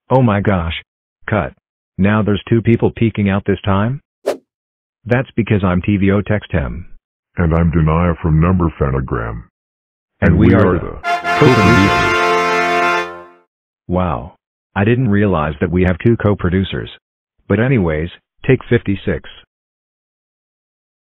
Oh my gosh. Cut. Now there's two people peeking out this time? That's because I'm TVO Textem. And I'm Denia from Number Phanogram. And we are the co-producers. Wow. I didn't realize that we have two co-producers. But anyways, take 56.